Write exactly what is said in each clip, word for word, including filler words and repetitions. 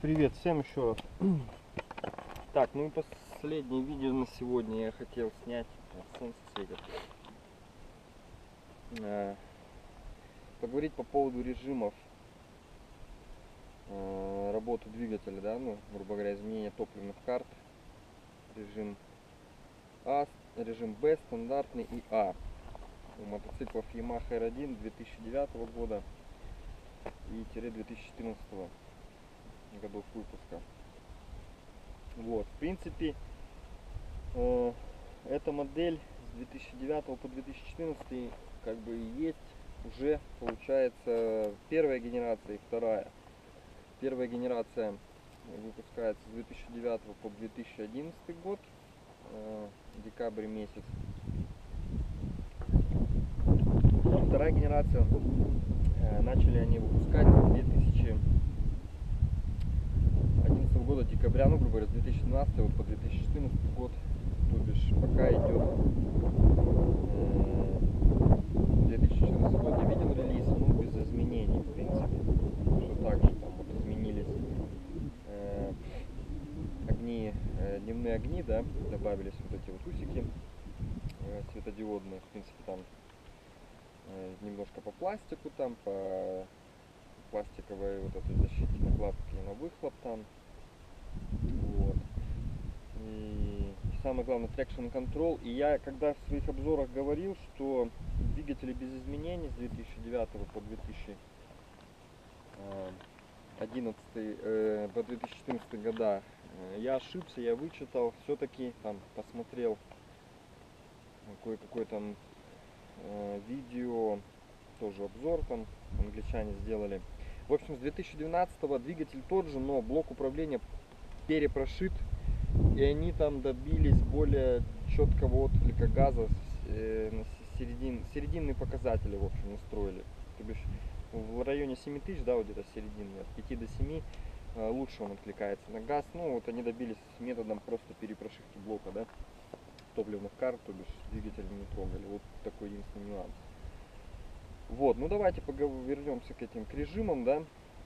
Привет всем еще раз. Так, ну и последнее видео на сегодня я хотел снять. Солнце светит. Э, поговорить по поводу режимов э, работы двигателя, да, ну, грубо говоря, изменения топливных карт. Режим А, режим Б, стандартный и А. У мотоциклов Yamaha эр один две тысячи девятого года и две тысячи четырнадцатого годов выпуска. Вот, в принципе, э, эта модель с две тысячи девятого по две тысячи четырнадцатый как бы есть уже, получается, первая генерация и вторая. Первая генерация выпускается с две тысячи девятого по две тысячи одиннадцатый год, э, декабрь месяц. Вторая генерация э, начали они выпускать с две тысячи одиннадцатого года декабря, ну, грубо говоря, с две тысячи двенадцатого по две тысячи четырнадцатый год, то бишь пока идет э, две тысячи четырнадцатый год я видел релиз, ну, без изменений, в принципе, что также там вот изменились э, огни, э, дневные огни, да, добавились вот эти вот усики э, светодиодные, в принципе, там э, немножко по пластику, там по пластиковой вот этой защите накладки на выхлоп там. Вот. И самое главное, traction control. И я когда в своих обзорах говорил, что двигатели без изменений с две тысячи девятого по две тысячи одиннадцатый, э, по две тысячи четырнадцатый года, э, я ошибся, я вычитал, все-таки там посмотрел кое-какое там э, видео, тоже обзор там англичане сделали. В общем, с две тысячи двенадцатого двигатель тот же, но блок управления перепрошит, и они там добились более четкого отклика газа, э, на середин, серединные показатели, в общем, настроили. То бишь, в районе семи тысяч, да, вот где-то серединный, от пяти до семи э, лучше он откликается на газ. Ну, вот они добились методом просто перепрошивки блока, да, топливных карт, то бишь двигатель не трогали. Вот такой единственный нюанс. Вот, ну давайте поговор, вернемся к этим к режимам, да.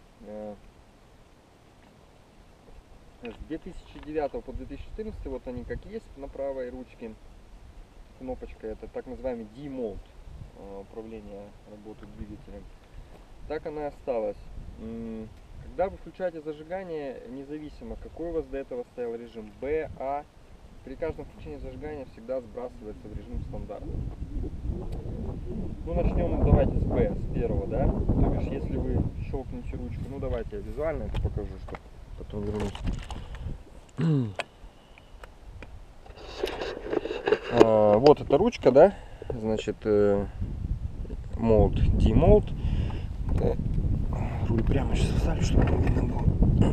С две тысячи девятого по две тысячи четырнадцатый вот они как есть на правой ручке. Кнопочка, это так называемый D-Mode, управление работой двигателем. Так она и осталась. Когда вы включаете зажигание, независимо какой у вас до этого стоял режим B, A, при каждом включении зажигания всегда сбрасывается в режим стандарт. Ну, начнем, давайте с B, с первого, да. То бишь, если вы щелкнете ручку, ну давайте я визуально это покажу, чтобы потом вернусь. А, вот эта ручка, да, значит, э, Mode, D-Mode. Э, руль прямо сейчас вставлю, чтобы не видно было.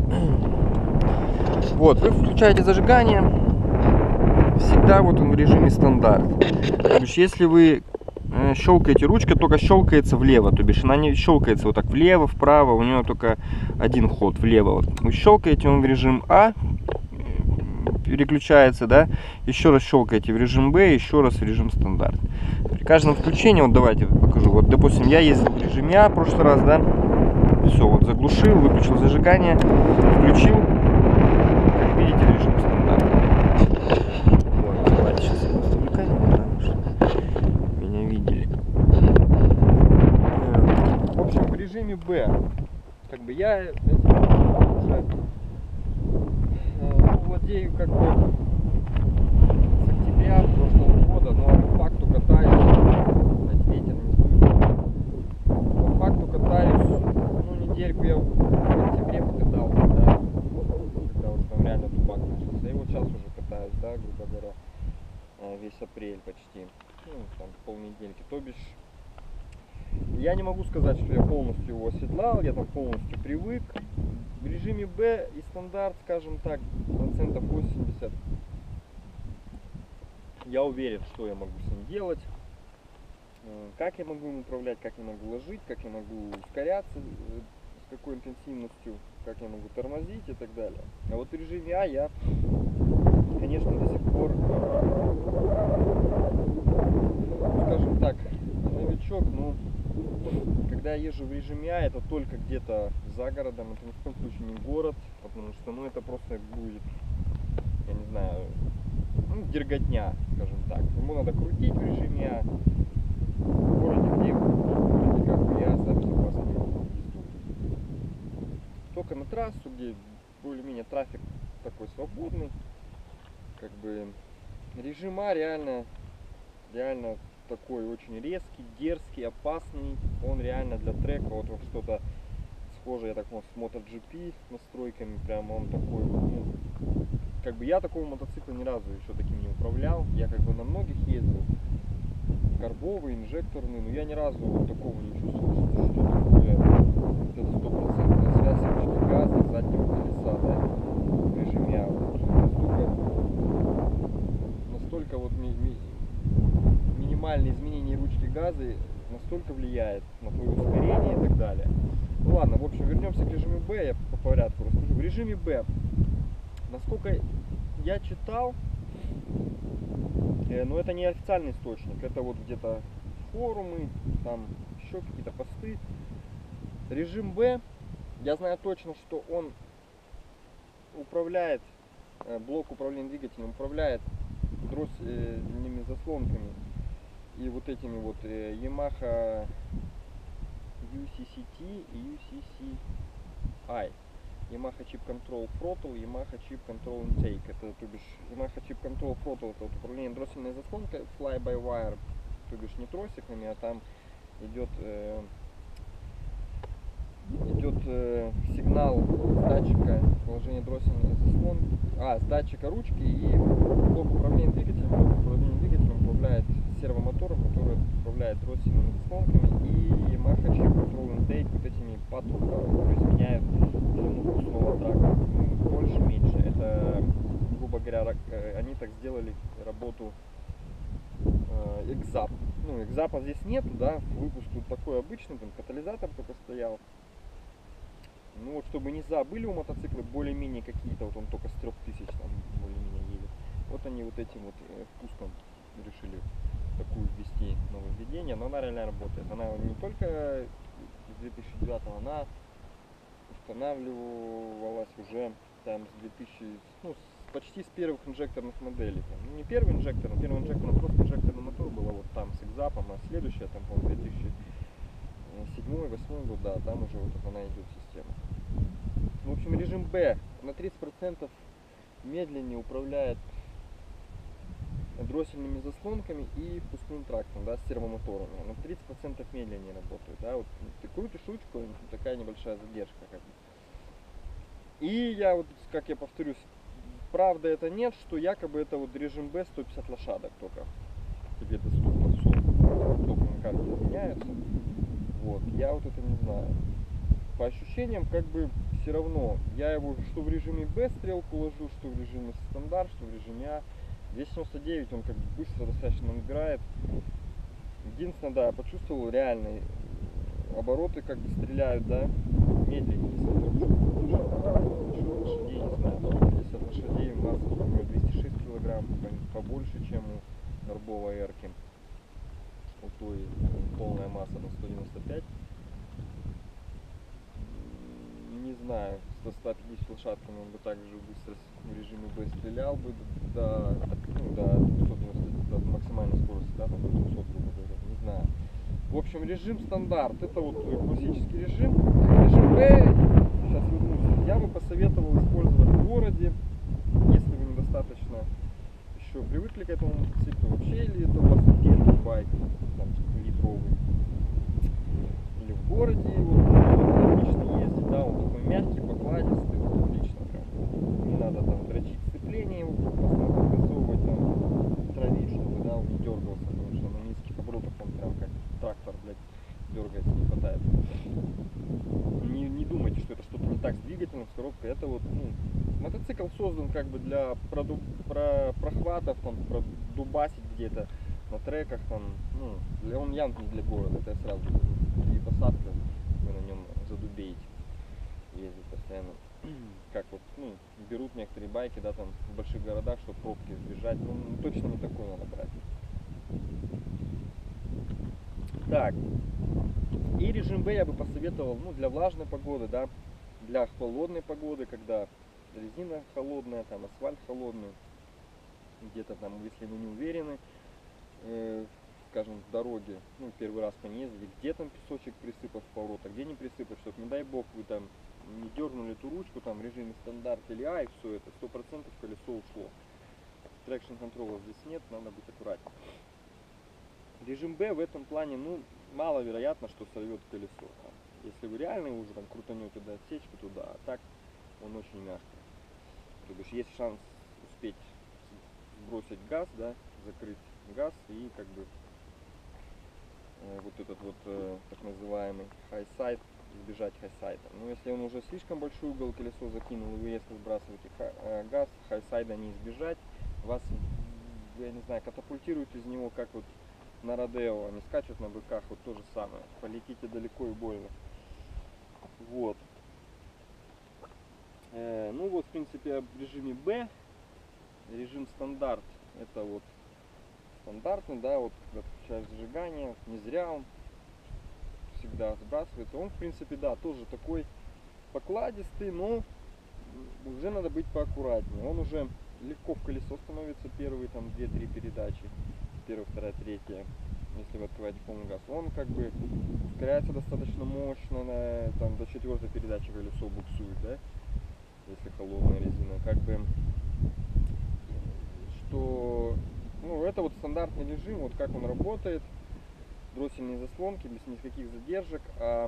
Вот, вы включаете зажигание, всегда вот он в режиме стандарт. То бишь, если вы щелкаете, ручка только щелкается влево, то бишь она не щелкается вот так влево, вправо, у нее только один ход влево. Вот. Вы щелкаете, он в режим А переключается, да, еще раз щелкаете в режим Б, еще раз в режим стандарт. При каждом включении, вот давайте покажу, вот допустим я ездил в режиме А в прошлый раз, да, все, вот заглушил, выключил зажигание, включил, как видите, в режим стандарт. Вот, давайте сейчас я выставлю камеру, потому что меня видели. В общем, в режиме Б, как бы я этим уже э, владею как бы с октября прошлого года, но по факту катаюсь, кстати, ветер не дует, по факту катаюсь, ну, недельку я в октябре покатался, да, когда уже там реально тубак начался, и вот сейчас уже катаюсь, да, грубо говоря, весь апрель почти, ну, там полнедельки, то бишь я не могу сказать, что я полностью его оседлал, я там полностью привык. В режиме Б и стандарт, скажем так, процентов восемьдесят я уверен, что я могу с ним делать, как я могу им управлять, как я могу ложить, как я могу ускоряться, с какой интенсивностью, как я могу тормозить и так далее. А вот в режиме А я, конечно, до сих пор, скажем так, новичок, ну, когда я езжу в режиме А, это только где-то за городом, это ни в коем случае не город, потому что, ну, это просто будет, я не знаю, ну, дерготня, скажем так. Ему надо крутить в режиме А. В городе, где в городе, как бы, я за безопасную езду. Только на трассу, где более-менее трафик такой свободный, как бы режим А реально, реально такой очень резкий, дерзкий, опасный. Он реально для трека, вот что-то схожее, я так понял, с MotoGP настройками, прям он такой вот, ну, как бы я такого мотоцикла ни разу еще таким не управлял. Я как бы на многих ездил, карбовый, инжекторный, но я ни разу вот такого не чувствовал, что, что такое это стопроцентная связь ручки газа, заднего колеса, да, в режиме А. Настолько, настолько вот ми, ми, минимальные изменения ручки газа настолько влияет на твое ускорение и так далее. Ну ладно, в общем, вернемся к режиму Б, я по порядку расскажу. В режиме Б, насколько я читал, э, но это не официальный источник, это вот где-то форумы, там еще какие-то посты. Режим Б, я знаю точно, что он управляет, э, блок управления двигателем управляет дроссельными заслонками и вот этими вот э, Yamaha ю си си ти и ю си си ай. Yamaha Chip Control Throttle, Yamaha Chip Control Intake. Это, то бишь, Yamaha Chip Control Throttle это вот управление дроссельной заслонкой, fly-by-wire, то бишь не тросиками, а там идет э, идет э, сигнал с датчика положения дроссельной заслонки, а, с датчика ручки, и блок управления двигателем, блок управления двигателем управляет сервомотором, который управляет дроссельными заслонками, и Yamaha Chip Control Intake вот этими патрубками, которые изменяют длину вкусного трака. Больше, меньше. Это, грубо говоря, они так сделали работу э, экзап. Ну, экзапа здесь нету, да, выпуск тут такой обычный, там катализатор только стоял. Ну вот, чтобы не забыли у мотоцикла более-менее какие-то, вот он только с трех тысяч там более-менее едет. Вот они вот этим вот э, впуском решили такую ввести нововведение, но она реально работает. Она не только с две тысячи девятого, она устанавливалась уже там с две тысячи, ну, с, почти с первых инжекторных моделей. Там, ну, не первый инжектор, но первый инжектор, но просто инжекторный мотор было вот там с экзапом, а следующая там, по-моему, две тысячи седьмой восьмой год, да, там уже вот она идет система. В общем, режим Б на тридцать процентов медленнее управляет дроссельными заслонками и впускным трактом, да, с сервомоторами. На тридцать процентов медленнее работает, да, вот ты крутишь ручку, такая небольшая задержка, как бы. И я вот, как я повторюсь, правда это нет, что якобы это вот режим Б сто пятьдесят лошадок только тебе доступно в сотку, только на карте изменяются. Вот, я вот это не знаю. По ощущениям, как бы все равно, я его что в режиме Б стрелку ложу, что в режиме стандарт, что в режиме А. двести девяносто девять, он как бы быстро достаточно набирает. Единственное, да, я почувствовал реальные обороты, как бы стреляют, да, медленнее, если лошадей, не знаю, сто пятьдесят лошадей, масса, например, двести шесть килограмм, побольше, чем у карбовой эрки. У той полная масса на сто девяносто пять. Не знаю, с ста пятидесятью лошадками он бы также быстро в режиме Б стрелял бы до, ну, до, сто девяносто, до максимальной скорости, да, там, до двухсот, грубо говоря, не знаю. В общем, режим стандарт, это вот классический режим. Режим Б, сейчас вернусь, я бы посоветовал использовать в городе, если вы недостаточно еще привыкли к этому мотоциклу, вообще, или это у вас первый байк, там, типа литровый, или в городе, вот, отлично ездить, да, он такой мягкий, покладистый, вот, отлично прям, не надо там дрочить сцепление, его постоянно подгазовывать, там, травить, чтобы, да, он не дергался, потому что на низких оборотах он прям как трактор, блядь, дергается, не хватает. Не, не думайте, что это что-то не так с двигателем, с коробкой, это вот, ну, мотоцикл создан как бы для проду, про, прохватов, там, продубасить где-то на треках, там, ну, он явно не для города, это я сразу говорю. И посадка, вы на нем задубеете, ездить постоянно. Как вот, ну, берут некоторые байки, да, там, в больших городах, чтобы пробки избежать, ну, точно не такой надо брать. Так, И режим Б я бы посоветовал, ну, для влажной погоды, да, для холодной погоды, когда резина холодная, там асфальт холодный, где-то там, если вы не уверены, э, скажем, в дороге, ну, первый раз по ней ездили, где там песочек присыпав в поворотах, где не присыпав, чтобы, не дай бог, вы там не дернули эту ручку, там, в режиме стандарт или А, и все это, сто процентов колесо ушло. Трекшн контрола здесь нет, надо быть аккуратнее. Режим Б в этом плане, ну, маловероятно, что сорвет колесо. Там. Если вы реально уже там крутанете до отсечки туда, а так он очень мягкий. То бишь есть шанс успеть сбросить газ, да, закрыть газ и как бы э, вот этот вот э, так называемый хай-сайд, избежать хай-сайда. Но если он уже слишком большой угол колесо закинул и вы резко сбрасываете ха э, газ, хай-сайда не избежать, вас, я не знаю, катапультируют из него, как вот на Родео, они скачут на быках, вот то же самое. Полетите далеко и больно. Вот. Э, ну вот, в принципе, в режиме Б, режим стандарт, это вот стандартный, да, вот когда включаешь зажигание, не зря он всегда сбрасывается. Он, в принципе, да, тоже такой покладистый, но уже надо быть поаккуратнее. Он уже легко в колесо становится, первые там две-три передачи, первая, вторая, третья, если вы открываете полный газ. Он как бы ускоряется достаточно мощно, на, там до четвертой передачи колесо буксует, да, если холодная резина. Как бы, что, ну, это вот стандартный режим, вот как он работает. Дроссельные заслонки, без никаких задержек, а,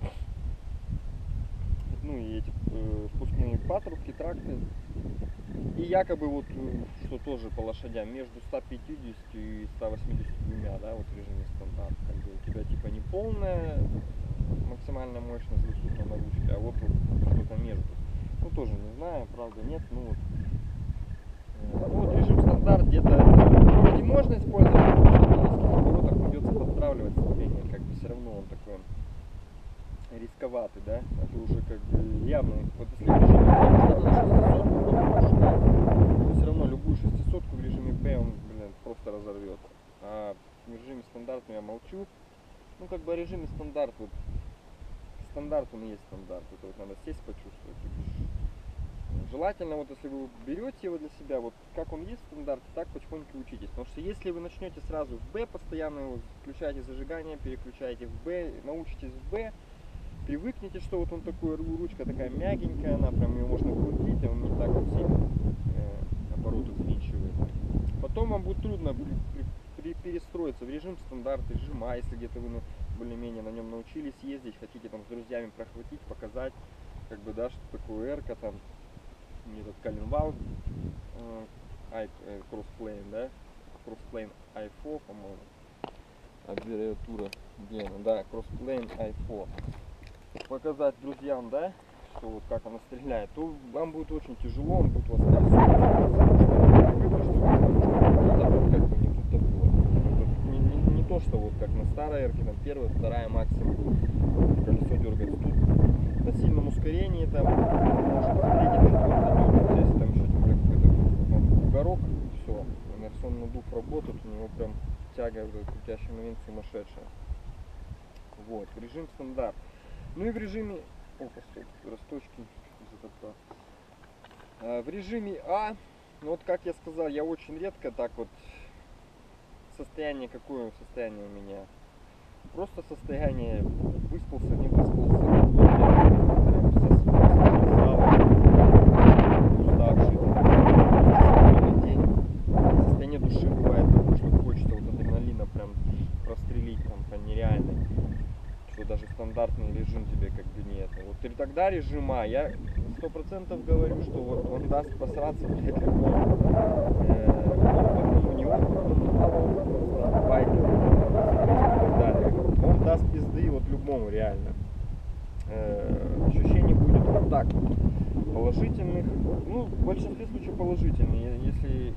ну и эти э, впускные патрубки, тракты. И якобы вот, что тоже по лошадям, между ста пятьюдесятью и ста восьмидесятью двумя, да, вот в режиме стандарт. Как бы у тебя типа не полная максимальная мощность доступна на ручке, а вот, вот что-то между. Ну тоже не знаю, правда нет, ну вот. Ну вот режим стандарт где-то вроде можно использовать, на поворотах придется подстраивать сцепление, как бы все равно он такой рисковатый, да, это уже как бы явно, вот если в режиме то все равно любую шестисотку в режиме Б он, блин, просто разорвет, а в режиме стандарт, ну, я молчу, ну как бы о режиме стандарт, вот стандарт он и есть стандарт, это вот надо сесть почувствовать. Желательно, вот если вы берете его для себя, вот как он есть в стандарте, так потихоньку учитесь. Потому что если вы начнете сразу в Б, постоянно его включаете зажигание, переключаете в Б, научитесь в Б, привыкнете, что вот он такой, ручка такая мягенькая, она прям ее можно крутить, а он не так вот сильно э, обороты взвинчивает. Потом вам будет трудно при, при, при, перестроиться в режим стандарт, режим А, если где-то вы более-менее на нем научились ездить, хотите там с друзьями прохватить, показать, как бы, да, что такое R-ка там. Этот коленвал э, кроссплейн, да, кроссплейн ай четыре, по-моему, аббревиатура, где она, да, кроссплейн ай четыре, показать друзьям, да, что вот как она стреляет, то вам будет очень тяжело, он будет вас как бы не тут-то было. Не, не, не то, что вот как на старой эрке, там первая, вторая максимум колесо дергается. Тут на сильном ускорении там может встретить, если там еще тем более какой-то бугорок, все, инерционный дух работает, у него прям тяга, крутящий момент сумасшедшая. Вот, режим стандарт. Ну и в режиме, о, постой, росточки, а, в режиме А, ну вот как я сказал, я очень редко так вот, состояние, какое состояние у меня, просто состояние выспался, не выспался, состояние души бывает такое, что хочется вот адреналина прям прострелить там по нереальной, что даже стандартный режим тебе как бы нет. Вот и тогда режим А, я сто процентов говорю, что вот он даст посраться, блядь, любому опытному, неопытному байкеру, он даст пизды вот любому реально. Э, ощущение будет вот так вот, положительных, ну в большинстве случаев положительные, если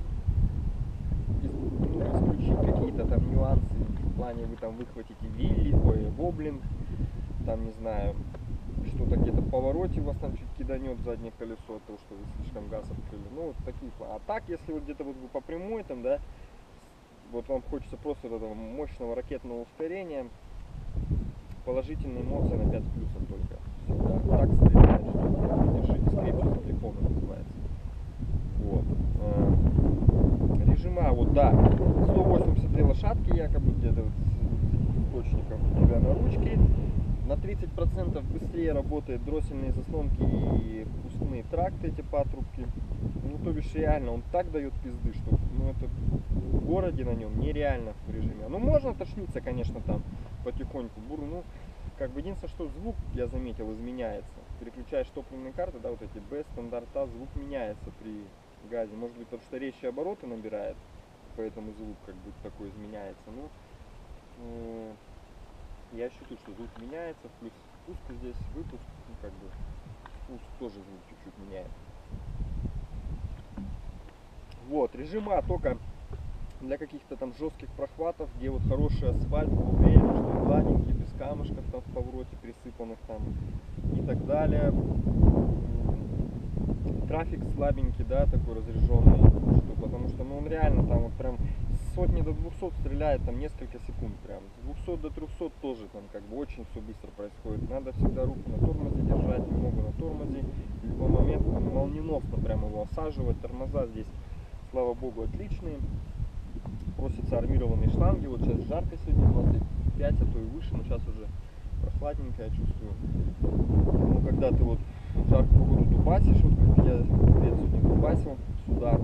исключить какие-то там нюансы в плане вы там выхватите вилли, ой, воблинг, там не знаю, что-то где-то в повороте вас там чуть киданет заднее колесо от того, что вы слишком газ открыли, ну вот такие. А так, если вот где-то вот вы по прямой там, да, вот вам хочется просто этого мощного ракетного ускорения, положительные эмоции на пять с плюсом только. Всегда так стреляет, что держите скрепче с телефона называется. Вот. Режима, вот да, сто восемьдесят две лошадки якобы где-то с источников, наверное, ручки. На тридцать процентов быстрее работает дроссельные заслонки и пускные тракты, эти патрубки. Ну, то бишь реально, он так дает пизды, что ну, это в городе на нем нереально в режиме. Ну, можно тошниться, конечно, там потихоньку, бур, ну, как бы единственное, что звук, я заметил, изменяется. Переключаешь топливные карты, да, вот эти B, стандарта, звук меняется при газе. Может быть, потому что резче обороты набирает, поэтому звук как бы такой изменяется. Ну, э я ощутил, что звук меняется, плюс спуск здесь, выпуск, ну как бы спуск тоже звук чуть-чуть меняет. Вот, режим А только для каких-то там жестких прохватов, где вот хороший асфальт, уверен, что гладенький, без камушков там в повороте присыпанных там и так далее. Трафик слабенький, да, такой разряженный, что, потому что ну он реально там вот прям с сотни до двухсот стреляет там несколько секунд прям, с двухсот до трёхсот тоже там как бы очень все быстро происходит. Надо всегда руку на тормозе держать, немного на тормозе, в любой момент там, молниеносно прям его осаживать. Тормоза здесь, слава богу, отличные. Просятся армированные шланги, вот сейчас жарко сегодня, двадцать пять, а то и выше, но сейчас уже прохладненько, я чувствую. Ну, когда ты вот в жаркую погоду дубасишь, вот как я сегодня дубасил сюда,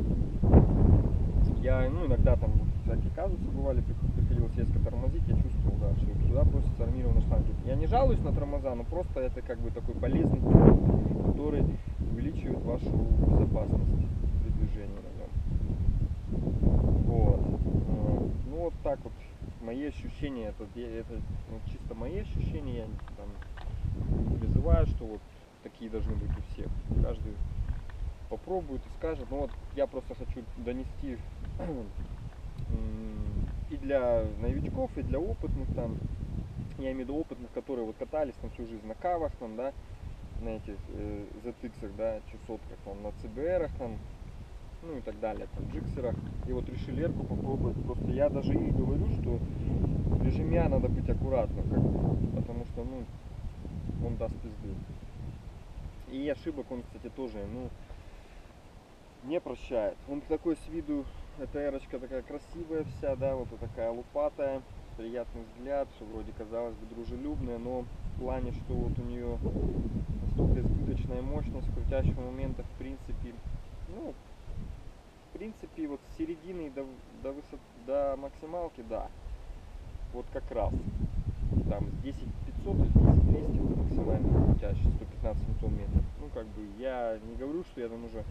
я, ну, иногда там всякие казусы бывали, приходилось резко тормозить, я чувствовал, да, что туда просятся армированные шланги. Я не жалуюсь на тормоза, но просто это как бы такой полезный прием, который увеличивает вашу безопасность при движении на нем. Вот. Ну вот так вот мои ощущения, это, это ну, чисто мои ощущения, я там призываю, что вот такие должны быть у всех. Каждый попробует и скажет. Ну вот я просто хочу донести и для новичков, и для опытных там, я имею в виду опытных, которые вот катались там всю жизнь на кавах, там, да, на этих э, зет иксах, да, чесотках, там, на си би эрах, там, ну и так далее, там, джиксерах. И вот решили эрку попробовать. Просто я даже и говорю, что в режиме А надо быть аккуратным, как бы, потому что, ну, он даст пизды. И ошибок он, кстати, тоже, ну, не прощает. Он такой с виду, эта эрочка такая красивая вся, да, вот такая лупатая, приятный взгляд, что вроде казалось бы дружелюбная, но в плане, что вот у нее настолько избыточная мощность, крутящего момента, в принципе, ну, в принципе, вот с середины до, до, высот, до максималки, да, вот как раз, там с десять пятьсот или десять двести вот максимально крутящий, сто пятнадцать ньютон метров. Ну, как бы, я не говорю, что я там уже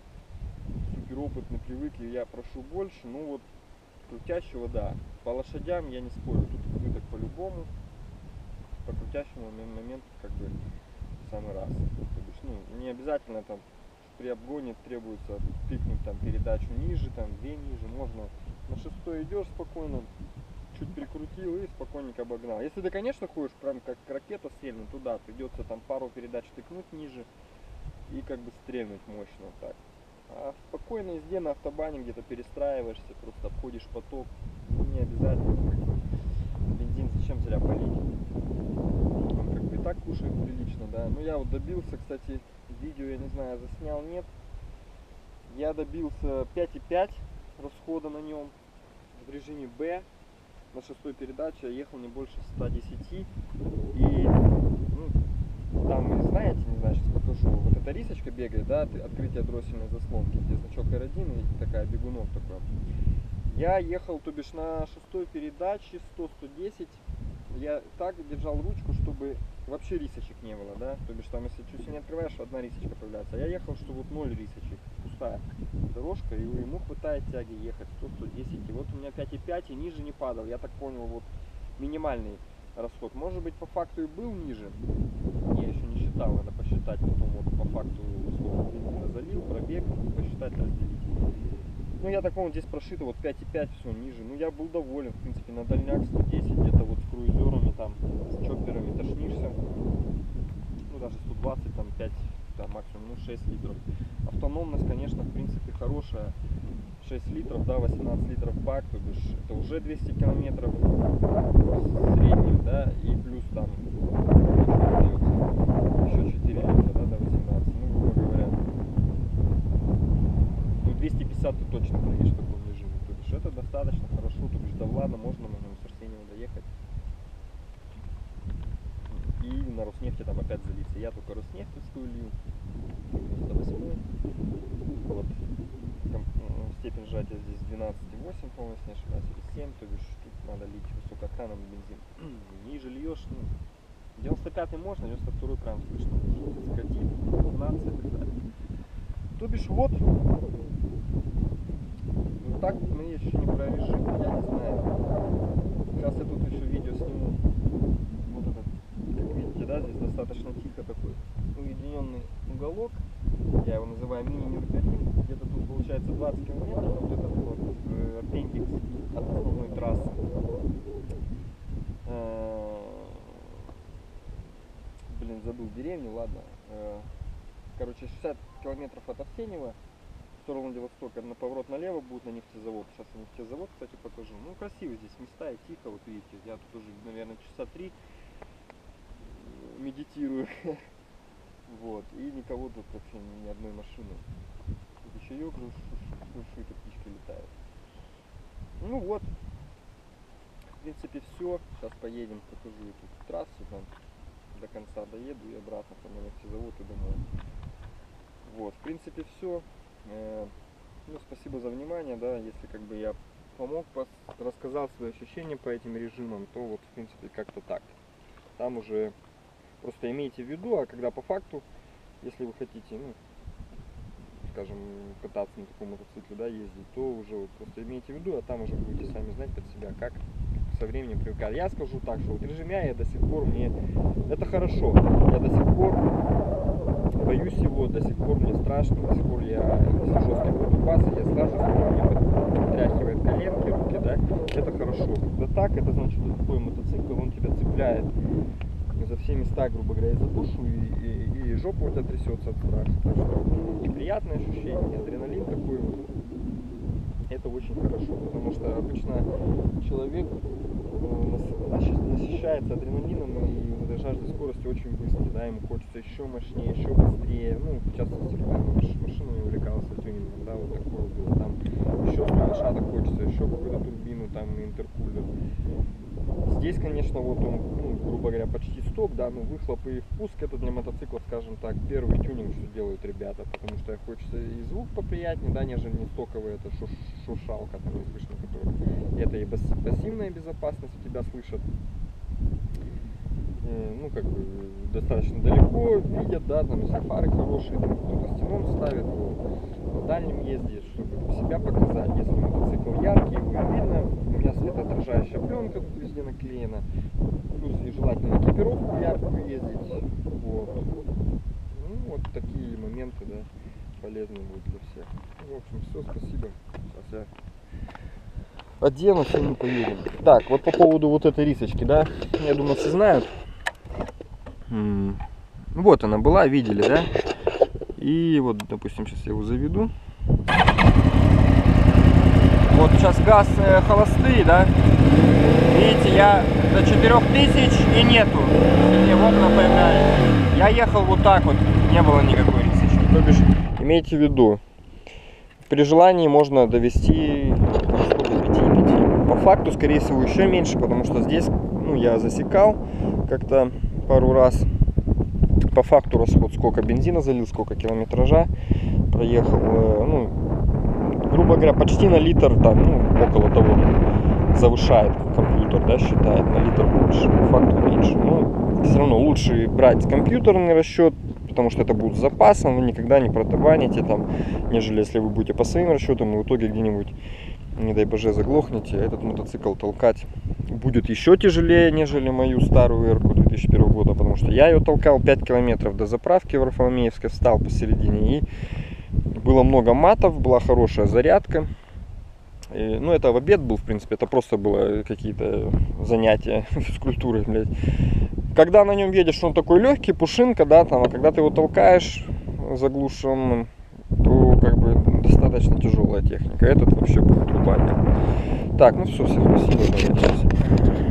супер опытный, привык, и я прошу больше, ну вот, крутящего, да, по лошадям я не спорю, тут избыток по-любому, по крутящему моменту, как бы, в самый раз. То бишь, ну, не обязательно там при обгоне требуется тыкнуть там передачу ниже, там две ниже, можно на шестой идешь спокойно, чуть прикрутил и спокойненько обогнал. Если ты, конечно, ходишь прям как ракета стрельнуть туда, придется там пару передач тыкнуть ниже и как бы стрельнуть мощно вот так. А в спокойной езде на автобане где-то перестраиваешься, просто обходишь поток, ну, не обязательно, как бы, бензин зачем зря полить, он как бы и так кушает прилично, да. Ну я вот добился, кстати, видео, я не знаю, заснял, нет, я добился пять и пять расхода на нем в режиме Б. На шестой передаче я ехал не больше ста десяти, и ну, там, знаете, не знаю, сейчас покажу, вот эта рисочка бегает, да, открытие дроссельной заслонки, где значок эр один и такая бегунок такой. Я ехал, то бишь, на шестой передаче сто сто десять, я так держал ручку, чтобы вообще рисочек не было, да, то бишь там, если чуть не открываешь, одна рисочка появляется, а я ехал, что вот ноль рисочек, пустая дорожка, и ему хватает тяги ехать сто сто десять, и вот у меня пять и пять, и ниже не падал, я так понял, вот минимальный расход, может быть, по факту и был ниже, я еще не считал, надо посчитать потом, вот по факту, сколько бензина залил, пробег, посчитать, разделить. Ну, я так понял, здесь прошито вот пять и пять, все ниже. Ну, я был доволен, в принципе, на дальняк сто десять, где-то вот с круизерами, там, с чопперами тошнишься. Ну, даже сто двадцать, там, пять, там, максимум, ну, шесть литров. Автономность, конечно, в принципе, хорошая. шесть литров, да, восемнадцать литров бак, то бишь это уже двести километров в среднем, да, и плюс там еще четыре литра, да, до восемнадцати, ну, грубо говоря, ну, двести пятьдесят ты точно проедешь в таком режиме, то бишь это достаточно хорошо, то бишь до Влада можно, можно с Арсеньева доехать и на Роснефти там опять залиться. Я только Роснефтевскую лью, девяносто восьмой, вот, степень сжатия здесь двенадцать и восемь, по-моему, если не ошибаюсь, или семь, то бишь тут надо лить высокооктановый бензин. Ниже льешь, ну, девяносто пятый можно, девяносто второй прям слышно, что скатит, пятнадцать и так далее. То бишь вот, вот так вот мои ощущения про режим, я не знаю. Сейчас я тут еще видео сниму. Вот этот, как видите, да, здесь достаточно тихо такой уединенный уголок. Я его называю мини-Нюрнберг. Где-то тут получается двадцать километров, вот этот вот э, аппендикс от основной трассы. Э, блин, забыл деревню, ладно. Э, короче, шестьдесят километров от Арсеньева в сторону Владивостока, на поворот налево будет на нефтезавод. Сейчас я нефтезавод, кстати, покажу. Ну, красиво здесь места и тихо, вот видите. Я тут уже, наверное, часа три медитирую. Вот, и никого тут вообще ни одной машины. Тут еще ёк шуршит, и птички летают. Ну вот, в принципе, все. Сейчас поедем, покажу эту трассу, там до конца доеду и обратно там на нефтезавод и домой. Вот, в принципе, все. Ну, спасибо за внимание, да, если как бы я помог, рассказал свои ощущения по этим режимам, то вот, в принципе, как-то так. Там уже просто имейте в виду, а когда по факту, если вы хотите, ну, скажем, кататься на таком мотоцикле, да, ездить, то уже вот просто имейте в виду, а там уже будете сами знать под себя, как со временем привыкать. Я скажу так, что вот режим я, я до сих пор мне, это хорошо, я до сих пор боюсь его, до сих пор мне страшно, до сих пор я сижу с какой-то базы, я слажу, мне потряхивает коленки, руки, да, это хорошо. Когда так, это значит, что такой мотоцикл, он тебя цепляет за все места, грубо говоря, и за душу, и, и, и жопа у тебя трясется от страха. Так что и приятное ощущение, и адреналин такой вот. Это очень хорошо, потому что обычно человек насыщается адреналином и вот этой жаждой скорости очень быстро, да, ему хочется еще мощнее, еще быстрее, ну, в частности, когда машиной увлекался тюнингом, да, вот такое было, там еще лошадок хочется, еще какую-то турбину, там, интеркулер. Здесь, конечно, вот он, ну, грубо говоря, почти сток, да, но выхлоп и впуск это для мотоцикла, скажем так, первый тюнинг, что делают ребята, потому что хочется и звук поприятнее, да, нежели не стоковый, это шуш шуршалка, там, слышно, который, это и пассивная безопасность, тебя слышат, э, ну, как бы, достаточно далеко, видят, да, там, если фары хорошие, там, кто-то стеном ставит, на дальнем езде, чтобы себя показать, если мотоцикл яркий, его видно, у меня светоотражающая пленка тут везде наклеена, плюс и желательно экипировку яркую ездить, вот. Ну, вот такие моменты, да, полезные будут для всех. Ну, в общем, все, спасибо, сейчас я оденусь и мы поедем. Так, вот по поводу вот этой рисочки, да, я думаю, все знают. Вот она была, видели, да? И вот, допустим, сейчас я его заведу. Вот сейчас газ э, холостые, да? Видите, я до четырёх тысяч и нету. И в окна появляется. Я ехал вот так вот, не было никакой рисочки. То бишь, имейте в виду, при желании можно довести до пяти и пяти. По факту, скорее всего, еще меньше, потому что здесь, ну, я засекал как-то пару раз. По факту расход, сколько бензина залил, сколько километража проехал, ну, грубо говоря, почти на литр, там, ну, около того, завышает компьютер, да, считает на литр больше, по факту меньше. Но все равно лучше брать компьютерный расчет, потому что это будет с запасом, вы никогда не протабаните, там, нежели если вы будете по своим расчетам, и в итоге где-нибудь, не дай боже, заглохнете, этот мотоцикл толкать будет еще тяжелее, нежели мою старую эрку две тысячи первого года, потому что я ее толкал пять километров до заправки в Варфоломеевской, встал посередине, и было много матов, была хорошая зарядка. И, ну, это в обед был, в принципе, это просто было какие-то занятия физкультурой, блядь. Когда на нем едешь, он такой легкий, пушинка, да, там, а когда ты его толкаешь заглушенным, то как бы достаточно достаточно тяжелая техника. Этот вообще будет рубать. Так, ну все, всем спасибо, давайте.